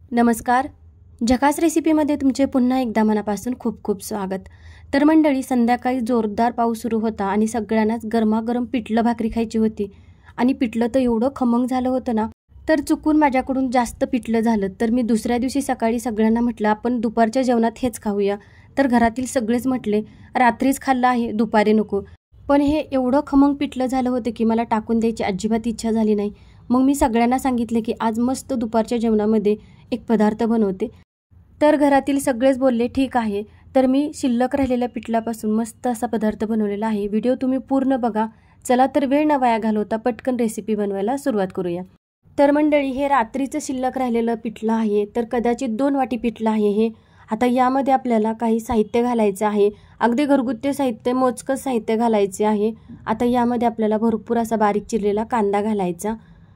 नमस्कार. झकास रेसिपीमध्ये तुमचे पुन्हा एकदा मनापासून खूप खूप स्वागत. तर मंडळी, संध्याकाळी जोरदार पाऊस सुरू होता आणि सगळ्यांनाच गरमागरम पिठलं भाकरी खायची होती. आणि पिठलं तर एवढं खमंग झालं होतं ना, तर चुकून माझ्याकडून जास्त पिठलं झालं. तर मी दुसऱ्या दिवशी सकाळी सगळ्यांना म्हटलं आपण दुपारच्या जेवणात हेच खाऊया. तर घरातील सगळेच म्हटले रात्रीच खाल्लं आहे, दुपारी नको. पण हे एवढं खमंग पिठलं झालं होतं की मला टाकून द्यायची अजिबात इच्छा झाली नाही. मग मी सगळ्यांना सांगितले की आज मस्त दुपारच्या जेवणामध्ये एक पदार्थ बनवते. तर घरातील सगळेच बोलले ठीक आहे. तर मी शिल्लक राहिलेल्या पिठलापासून मस्त असा पदार्थ बनवलेला आहे. व्हिडिओ तुम्ही पूर्ण बघा. चला तर वेळ न वाया घालवता पटकन रेसिपी बनवायला सुरुवात करूया. तर मंडळी, हे रात्रीचं शिल्लक राहिलेलं पिठलं आहे. तर कदाचित 2 वाटी पिठलं आहे हे. आता यामध्ये आपल्याला काही साहित्य घालायचं आहे. अगदी घरगुती साहित्य, मोजकंच साहित्य घालायचे आहे. आता यामध्ये आपल्याला भरपूर असा बारीक चिरलेला कांदा घालायचा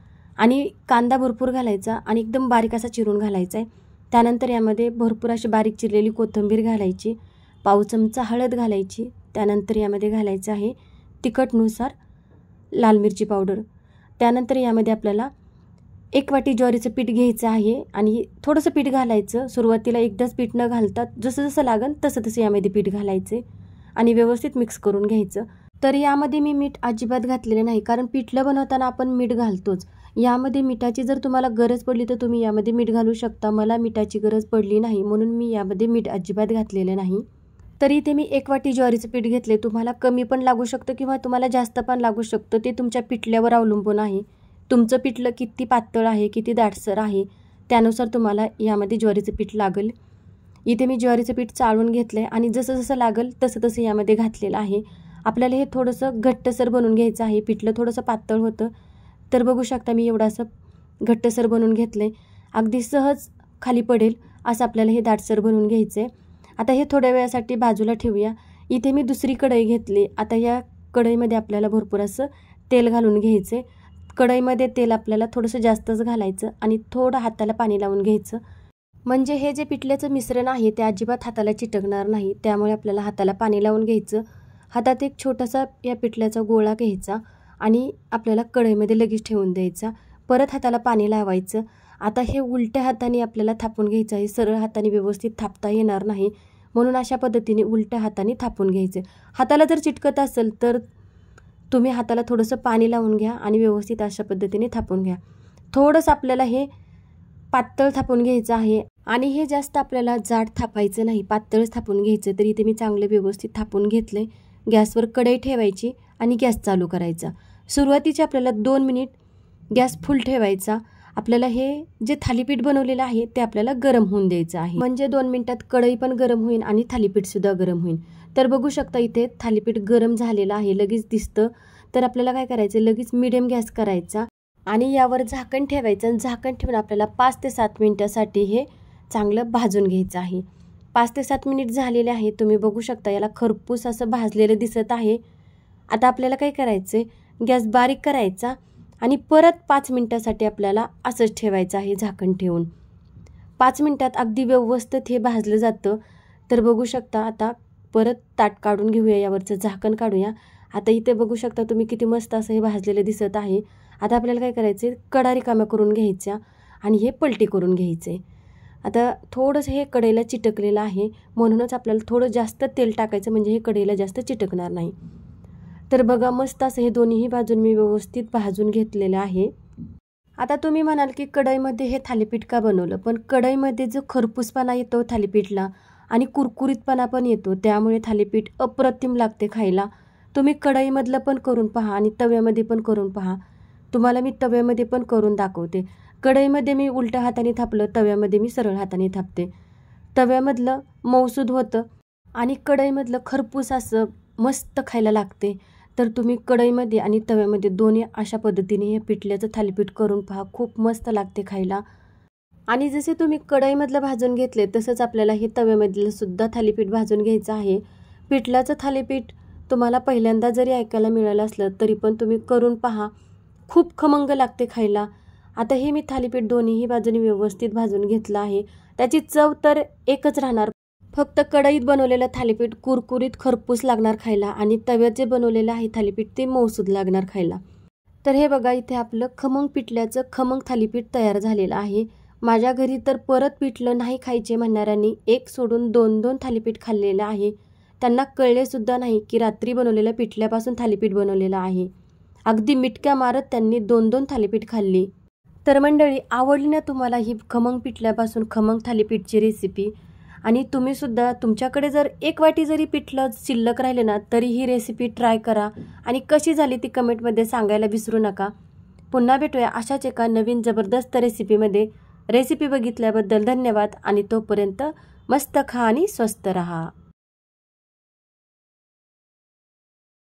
आणि कांदा भरपूर घालायचा आणि एकदम बारीक असा चिरून घालायचा आहे. त्यानंतर यामध्ये भरपूर अशी बारीक चिरलेली कोथिंबीर घालायची, पाव चमचा हळद घालायची. त्यानंतर यामध्ये घालायचं आहे तिखटनुसार लाल मिरची पावडर. त्यानंतर यामध्ये आपल्याला 1 वाटी ज्वारीचं पीठ घ्यायचं आहे आणि थोडंसं पीठ घालायचं. सुरुवातीला एकदाच पीठ न घालता जसं जसं लागेल तसं यामध्ये पीठ घालायचे आणि व्यवस्थित मिक्स करून घ्यायचं. तर यामध्ये मी मीठ अजिबात घातलेले नाही, कारण पिठलं बनवताना आपण मीठ घालतोच. यामध्ये मिठाची जर तुम्हाला गरज पडली तर तुम्ही यामध्ये मीठ घालू शकता. मला मिठाची गरज पडली नाही म्हणून मी यामध्ये मीठ अजिबात घातलेले नाही. तरी इथे मी 1 वाटी ज्वारीचं पीठ घेतले. तुम्हाला कमी पण लागू शकतं किंवा तुम्हाला जास्त पण लागू शकतं. ते तुमच्या पिठल्यावर अवलंबून आहे. तुमचं पिठलं किती पातळ आहे, किती दाटसर आहे, त्यानुसार तुम्हाला यामध्ये ज्वारीचं पीठ लागेल. इथे मी ज्वारीचं पीठ चाळून घेतलं आहे आणि जसं जसं लागेल तसं तसं यामध्ये घातलेलं आहे. आपल्याला हे थोडंसं घट्टसर बनवून घ्यायचं आहे. पिठलं थोडंसं पातळ होतं. तर बघू शकता मी एवढं असं घट्टसर बनवून घेतलं आहे. अगदी सहज खाली पडेल असं आपल्याला हे दाटसर बनवून घ्यायचं आहे. आता हे थोड्या वेळासाठी बाजूला ठेवूया. इथे मी दुसरी कढई घेतली. आता या कढईमध्ये आपल्याला भरपूर असं तेल घालून घ्यायचं आहे. कढईमध्ये तेल आपल्याला थोडंसं जास्तच घालायचं आणि थोडं हाताला पाणी लावून घ्यायचं. म्हणजे हे जे पिठल्याचं मिश्रण आहे ते अजिबात हाताला चिटकणार नाही. त्यामुळे आपल्याला हाताला पाणी लावून घ्यायचं. हातात एक छोटासा या पिठल्याचा गोळा घ्यायचा आणि आपल्याला कढईमध्ये लगेच ठेवून द्यायचा. परत हाताला पाणी लावायचं. आता हे उलट्या हाताने आपल्याला थापून घ्यायचं आहे. सरळ हाताने व्यवस्थित थापता येणार नाही, म्हणून अशा पद्धतीने उलट्या हाताने थापून घ्यायचं. हाताला जर चिटकत असेल तर तुम्ही हाताला थोडंसं पाणी लावून घ्या आणि व्यवस्थित अशा पद्धतीने थापून घ्या. थोडंसं आपल्याला हे पातळ थापून घ्यायचं आहे आणि हे जास्त आपल्याला जाड थापायचं नाही, पातळच थापून घ्यायचं. तर इथे मी चांगलं व्यवस्थित थापून घेतलं आहे. गॅसवर कढई ठेवायची आणि गॅस चालू करायचा. सुरुवातीचे आपल्याला 2 मिनिट गॅस फुल ठेवायचा. आपल्याला हे जे थालीपीठ बनवलेलं आहे ते आपल्याला गरम होऊन द्यायचं आहे. म्हणजे 2 मिनिटात कढई पण गरम होईल आणि थालीपीठसुद्धा गरम होईल. तर बघू शकता इथे थालीपीठ गरम झालेलं आहे, लगेच दिसतं. तर आपल्याला काय करायचं, लगेच मिडियम गॅस करायचा आणि यावर झाकण ठेवायचं. झाकण ठेवून आपल्याला 5 ते 7 मिनिटासाठी हे चांगलं भाजून घ्यायचं आहे. 5 ते 7 मिनिट झालेले आहे. तुम्ही बघू शकता याला खरपूस असं भाजलेलं दिसत आहे. आता आपल्याला काय करायचं, गॅस बारीक करायचा आणि परत 5 मिनिटासाठी आपल्याला असंच ठेवायचं आहे झाकण ठेवून. 5 मिनिटात अगदी व्यवस्थित हे भाजलं जातं. तर बघू शकता आता परत ताट काढून घेऊया, यावरचं झाकण काढूया. आता इथे बघू शकता तुम्ही किती मस्त असं हे भाजलेलं दिसत आहे. आता आपल्याला काय करायचं, कडा रिकाम्या करून घ्यायच्या आणि हे पलटी करून घ्यायचे. आता थोडंसं हे कढईला चिटकलेलं आहे, म्हणूनच आपल्याला थोडं जास्त तेल टाकायचं, म्हणजे हे कढईला जास्त चिटकणार नाही. तर बघा मस्त असं हे दोन्हीही बाजून मी व्यवस्थित भाजून घेतलेलं आहे. आता तुम्ही म्हणाल की कढईमध्ये हे थालीपीठ का बनवलं, पण कढईमध्ये जो खरपूसपणा येतो थालीपीठला आणि कुरकुरीतपणा पण येतो, त्यामुळे थालीपीठ अप्रतिम लागते खायला. तुम्ही कढईमधलं पण करून पहा आणि तव्यामध्ये पण करून पहा. तुम्हाला मी तव्यामध्ये पण करून दाखवते. कढईमध्ये मी उलट्या हाताने थापलं, तव्यामध्ये मी सरळ हाताने थापते. तव्यामधलं मऊसूद होतं आणि कढईमधलं खरपूस असं मस्त खायला लागते. तर तुम्ही कढईमध्ये आणि तव्यामध्ये दोन्ही अशा पद्धतीने हे पिठल्याचं थालीपीठ करून पहा, खूप मस्त लागते खायला. आणि जसे तुम्ही कढईमधलं भाजून घेतले तसंच आपल्याला हे तव्यामधलं सुद्धा थालीपीठ भाजून घ्यायचं आहे. पिठल्याचं थालीपीठ तुम्हाला पहिल्यांदा जरी ऐकायला मिळालं असलं तरी पण तुम्ही करून पहा, खूप खमंग लागते खायला. आता हे मी थालीपीठ दोन्हीही बाजूने व्यवस्थित भाजून घेतलं आहे. त्याची चव तर एकच राहणार, फक्त कढईत बनवलेलं थालीपीठ कुरकुरीत खरपूस लागणार खायला आणि तव्यात जे बनवलेलं आहे थालीपीठ ते मऊसूद लागणार खायला. तर हे बघा इथे आपलं खमंग पिठल्याचं खमंग थालीपीठ तयार झालेलं आहे. माझ्या घरी तर परत पिठलं नाही खायचे म्हणणाऱ्यांनी एक सोडून 2-2 थालीपीठ खाल्लेलं आहे. त्यांना कळलेसुद्धा नाही की रात्री बनवलेल्या पिठल्यापासून थालीपीठ बनवलेलं आहे. अगदी मिटक्या मारत त्यांनी 2-2 थालीपीठ खाल्ली. तर मंडळी, आवडली ना तुम्हाला ही खमंग पिठल्यापासून खमंग थालीपीठची रेसिपी? आणि तुम्हीसुद्धा तुमच्याकडे जर एक वाटी जरी पिठलं शिल्लक राहिले ना तरी ही रेसिपी ट्राय करा आणि कशी झाली ती कमेंटमध्ये सांगायला विसरू नका. पुन्हा भेटूया अशाच एका नवीन जबरदस्त रेसिपीमध्ये. रेसिपी बघितल्याबद्दल धन्यवाद आणि तोपर्यंत मस्त खा आणि स्वस्त रहा.